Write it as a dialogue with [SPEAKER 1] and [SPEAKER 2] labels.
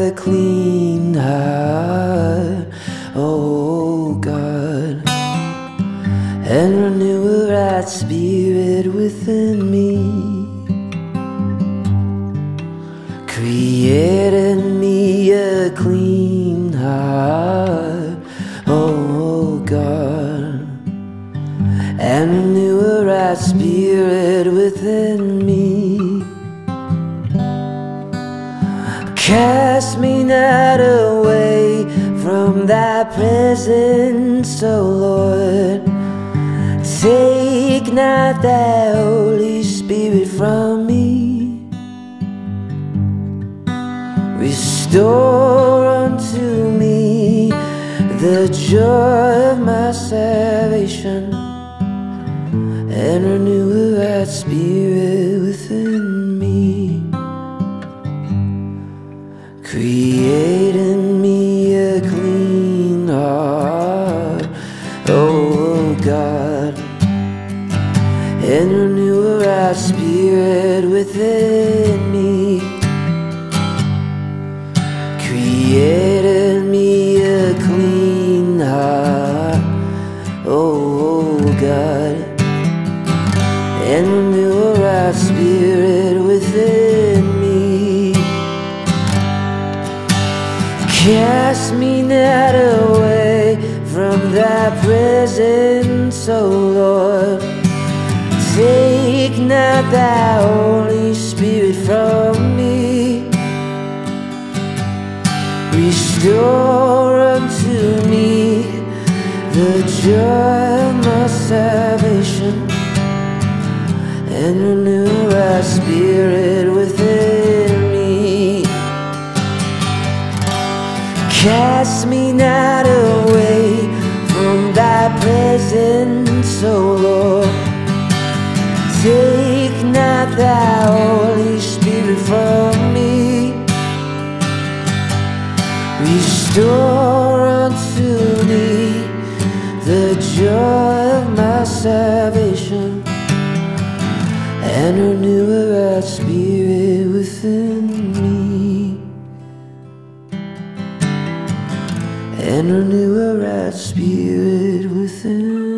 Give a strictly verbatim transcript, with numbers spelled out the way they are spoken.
[SPEAKER 1] a clean heart, oh God, and renew a right spirit within me. Create in me a clean heart, oh God, and renew a right spirit within me. Cast me not away from thy presence, O Lord. Take not thy Holy Spirit from me. Restore unto me the joy of my salvation, and renew a right spirit within me. Create in me a clean heart, oh God, and renew a right spirit within me. Create in me a clean heart, oh God, and renew a right spirit within me. Cast me not away from thy presence, O Lord. Take not thy Holy Spirit from me. Restore unto me the joy of my salvation, and renew a right spirit within me. Cast me not away from thy presence, O Lord. Take not thy Holy Spirit from me. Restore unto me the joy of my salvation, and renew a right spirit within me. And renew a right spirit within me.